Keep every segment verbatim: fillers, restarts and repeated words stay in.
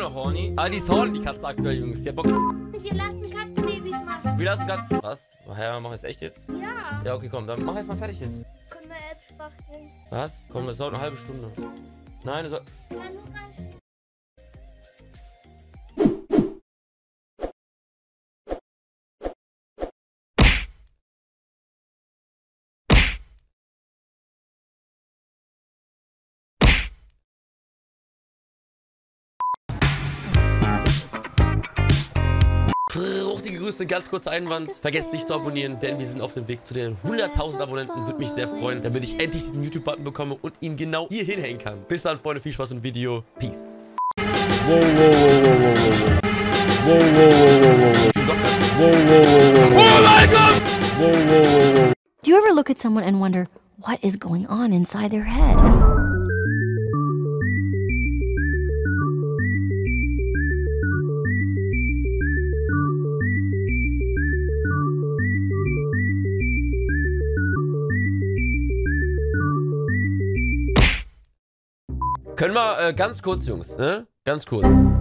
noch horny? Ah, die ist horny, die Katze aktuell, Jungs. Die hat Bock. Wir lassen Katzenbabys machen. Wir lassen Katzen. Was? Hä, mach ich das echt jetzt? Ja. Ja, okay, komm, dann mach jetzt mal fertig jetzt. Können wir App spachteln? Was? Komm, das dauert eine halbe Stunde. Nein, das soll... Nein, nur ganz. Fruchtige Grüße, ganz kurzer Einwand. Vergesst nicht zu abonnieren, denn wir sind auf dem Weg zu den hunderttausend Abonnenten. Würde mich sehr freuen, damit ich endlich diesen YouTube-Button bekomme und ihn genau hier hinhängen kann. Bis dann, Freunde, viel Spaß im Video. Peace. Wow, wow, wow, wow, wow, wow. Wow, wow, wow, wow, wow. Wow, wow, wow, wow, wow. Oh mein Gott! Wow, wow, wow, wow. Do you ever look at someone and wonder what is going on inside their head? Können wir äh, ganz kurz, Jungs, ne? Ganz kurz.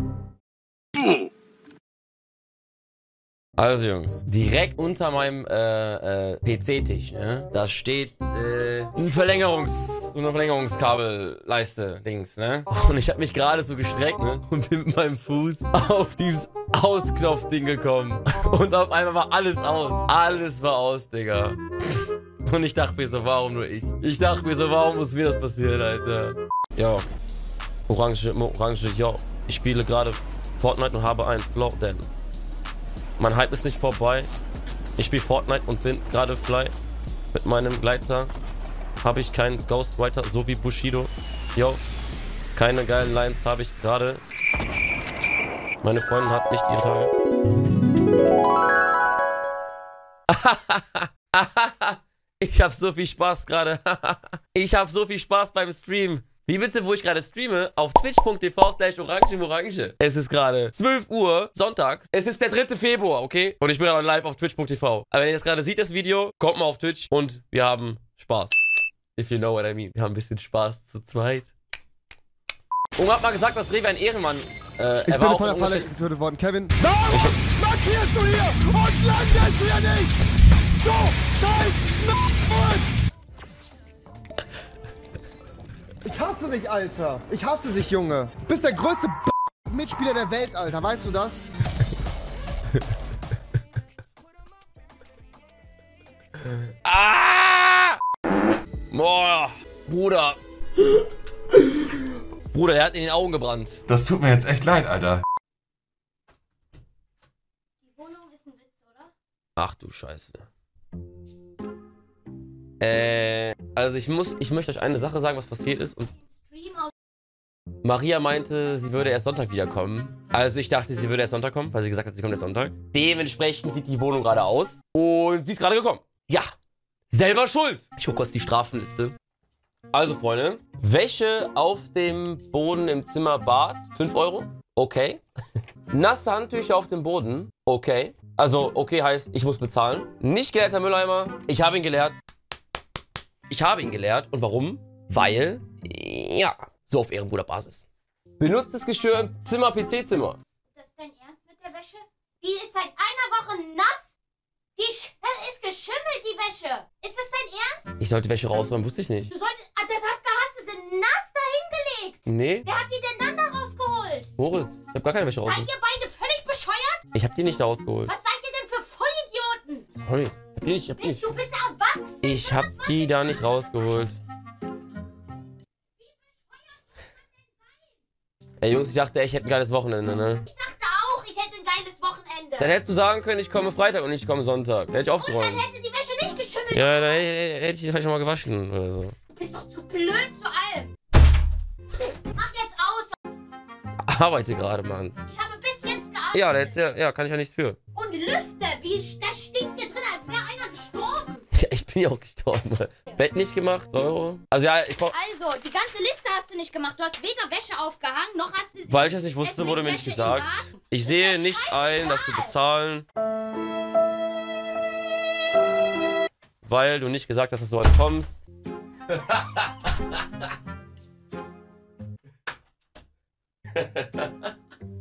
Also, Jungs, direkt unter meinem äh, äh, P C-Tisch, ne? Da steht äh, ein Verlängerungs-, so eine Verlängerungskabelleiste, Dings, ne? Und ich habe mich gerade so gestreckt, ne? Und bin mit meinem Fuß auf dieses Ausknopfding gekommen. Und auf einmal war alles aus. Alles war aus, Digga. Und ich dachte mir so, warum nur ich? Ich dachte mir so, warum muss mir das passieren, Alter? Ja, Orange, Orange, ja. Ich spiele gerade Fortnite und habe einen Floatdown. Mein Hype ist nicht vorbei. Ich spiele Fortnite und bin gerade fly. Mit meinem Gleiter habe ich keinen Ghostwriter, so wie Bushido. Yo, keine geilen Lines habe ich gerade. Meine Freundin hat nicht ihre Tage. Ich habe so viel Spaß gerade. Ich habe so viel Spaß beim Stream. Wie bitte, wo ich gerade streame? Auf twitch punkt tv slash orange orange. Es ist gerade zwölf Uhr, Sonntag. Es ist der dritte Februar, okay? Und ich bin gerade live auf twitch punkt tv. Aber wenn ihr das gerade seht, das Video, kommt mal auf Twitch und wir haben Spaß. If you know what I mean. Wir haben ein bisschen Spaß zu zweit. Und hat mal gesagt, dass Rewe ein Ehrenmann. Äh, ich er bin war von der Falle getötet worden. Kevin. Warum markierst du hier und landest du hier nicht? Du scheiß N***! Ich hasse dich, Alter. Ich hasse dich, Junge. Du bist der größte B Mitspieler der Welt, Alter. Weißt du das? Ah! Boah, Bruder. Bruder, der hat in den Augen gebrannt. Das tut mir jetzt echt leid, Alter. Die Wohnung ist ein Witz, oder? Ach du Scheiße. Äh, also ich muss, ich möchte euch eine Sache sagen, was passiert ist. Und Stream aus. Maria meinte, sie würde erst Sonntag wiederkommen. Also ich dachte, sie würde erst Sonntag kommen, weil sie gesagt hat, sie kommt erst Sonntag. Dementsprechend sieht die Wohnung gerade aus. Und sie ist gerade gekommen. Ja, selber schuld. Ich gucke kurz die Strafenliste. Also Freunde, Wäsche auf dem Boden im Zimmer Bad, fünf Euro. Okay. Nasse Handtücher auf dem Boden. Okay. Also okay heißt, ich muss bezahlen. Nicht geleerter Mülleimer. Ich habe ihn geleert. Ich habe ihn geleert. Und warum? Weil, ja, so auf Ehrenbruderbasis. Benutztes Geschirr im Zimmer, P C-Zimmer. Ist das dein Ernst mit der Wäsche? Die ist seit einer Woche nass. Die Sch ist geschimmelt, die Wäsche. Ist das dein Ernst? Ich sollte Wäsche rausräumen, wusste ich nicht. Du solltest, ah, das hast, da hast du sie nass dahingelegt. Nee. Wer hat die denn dann da rausgeholt? Moritz, ich habe gar keine Wäsche Seid rausgeholt. ihr beide völlig bescheuert? Ich habe die nicht da rausgeholt. Was seid ihr denn für Vollidioten? Sorry. Ich hab die nicht, ich hab die Bist, nicht. du bist erwachsen. Ich hab die da nicht rausgeholt. Ey Jungs, ich dachte, ich hätte ein geiles Wochenende, ne? Ich dachte auch, ich hätte ein geiles Wochenende. Dann hättest du sagen können, ich komme Freitag und ich komme Sonntag. Dann hätte ich Und aufgeräumt. dann hätte die Wäsche nicht geschimmelt. Ja, dann hätte ich die vielleicht schon mal gewaschen oder so. Du bist doch zu blöd zu allem. Mach jetzt aus. Arbeite gerade, Mann. Ich habe bis jetzt gearbeitet. Ja, jetzt, ja, ja, kann ich ja nichts für. Und Lüfte, wie das stinkt hier drin, als wäre einer gestorben. Ja, ich bin ja auch gestorben. Bett nicht gemacht, Euro. Also ja, ich brauch... Also, die ganze Liste hast du nicht gemacht. Du hast weder Wäsche aufgehangen, noch hast du... Weil ich das nicht wusste, wurde mir nicht gesagt. Ich sehe nicht ein, das zu bezahlen. Weil du nicht gesagt hast, dass du heute kommst.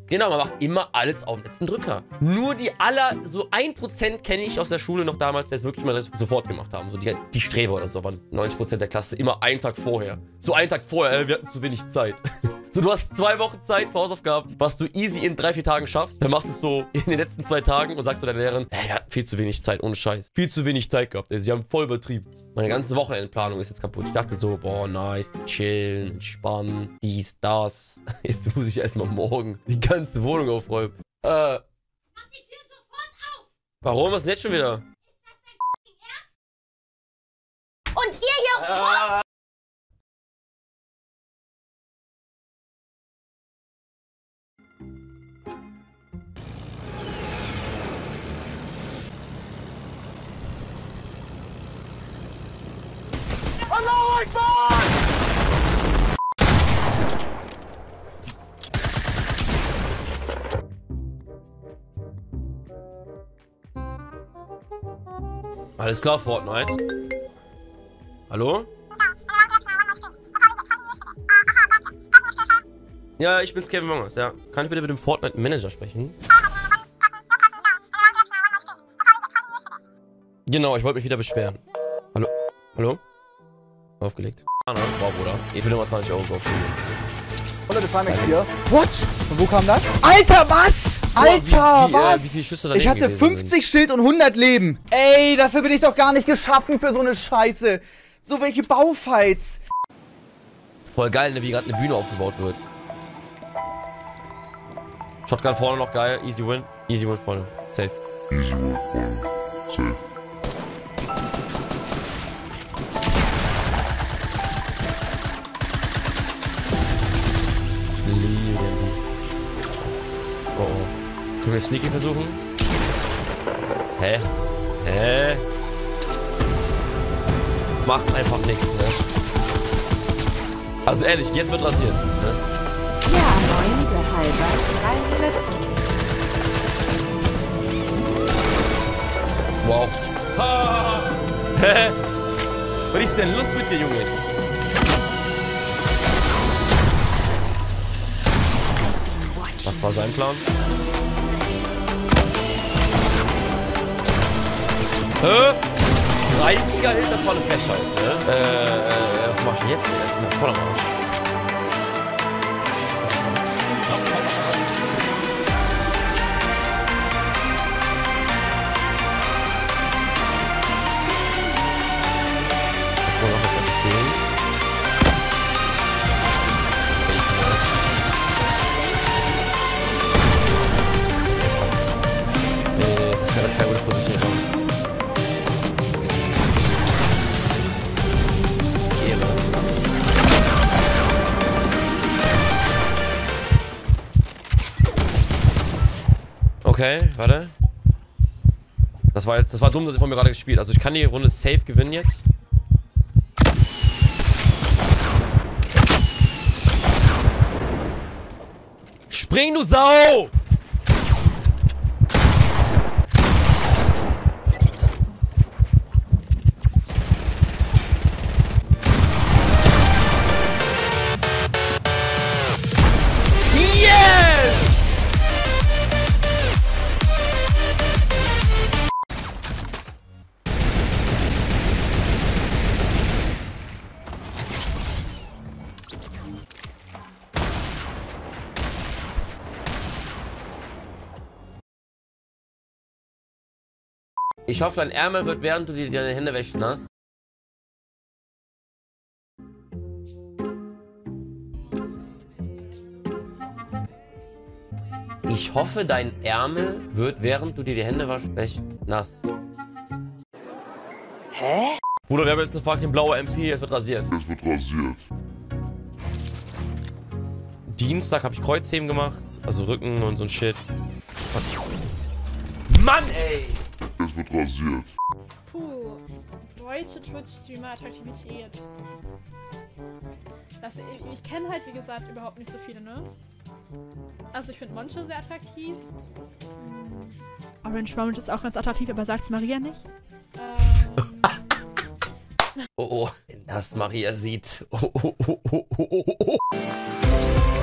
Genau, man macht immer alles auf dem letzten Drücker. Nur die aller, so ein Prozent kenne ich aus der Schule noch damals, der es wirklich mal sofort gemacht haben. So die, die Streber oder so, aber neunzig Prozent der Klasse immer einen Tag vorher. So einen Tag vorher, äh, wir hatten zu wenig Zeit. So, du hast zwei Wochen Zeit für Hausaufgaben, was du easy in drei, vier Tagen schaffst. Dann machst du es so in den letzten zwei Tagen und sagst du deiner Lehrerin, ey, wir hatten viel zu wenig Zeit, ohne Scheiß. Viel zu wenig Zeit gehabt, ey, sie haben voll übertrieben. Meine ganze Wochenendplanung ist jetzt kaputt. Ich dachte so, boah, nice, chillen, entspannen, dies, das. Jetzt muss ich erstmal morgen die ganze Wohnung aufräumen. Äh. Mach die Tür sofort auf! Warum? Was ist denn jetzt schon wieder? Ist das dein Ernst? Und ihr hier... Ah. Allahu Akbar! Alles klar, Fortnite. Hallo? Ja, ich bin's, Kevin Wongers, ja. Kann ich bitte mit dem Fortnite-Manager sprechen? Genau, ich wollte mich wieder beschweren. Hallo? Hallo? Aufgelegt. Ah, ne? Wow, Bruder. Ich will nochmal zwanzig Euro aufgelegt. hundert Timex hier. What? Und wo kam das? Alter, was? Alter, wie, wie, was? Äh, wie viele Schüsse daneben ich hatte fünfzig Schild und hundert Leben. Ey, dafür bin ich doch gar nicht geschaffen für so eine Scheiße. So welche Baufights. Voll geil, ne, wie gerade eine Bühne aufgebaut wird. Shotgun vorne noch geil. Easy win. Easy win, Freunde. Safe. Easy win, Freunde. Safe. Oh, oh. Können wir Sneaky versuchen? Hä? Hä? Mach's einfach nichts, ne? Also ehrlich, jetzt wird rasiert, ne? Ja, neun der halber zweihundert. Wow. Ha! Hä? Was ist denn los mit dir, Junge? Was war sein Plan? Hä? dreißiger Hit, das war eine Frechheit, ne? Äh, äh, was mach ich denn jetzt? Ich bin voll am Arsch. Das ist keine gute Position. Ehre. Okay, warte. Das war jetzt, das war dumm, dass ich von mir gerade gespielt. Also ich kann die Runde safe gewinnen jetzt. Spring, du Sau! Ich hoffe, dein Ärmel wird, während du dir deine Hände wäschen lässt. Ich hoffe, dein Ärmel wird, während du dir die Hände waschst, nass. Hä? Bruder, wir haben jetzt eine fucking blaue M P, es wird rasiert. Es wird rasiert. Dienstag habe ich Kreuzheben gemacht, also Rücken und so ein Shit. Mann, ey! Es wird rasiert. Puh, deutsche Twitch-Streamer Attraktivität. Das, ich ich kenne halt, wie gesagt, überhaupt nicht so viele, ne? Also ich finde Moncho sehr attraktiv. Hm. Orange Moment ist auch ganz attraktiv, aber sagt's Maria nicht. Ähm. Oh oh, wenn das Maria sieht. Oh oh oh oh oh oh oh.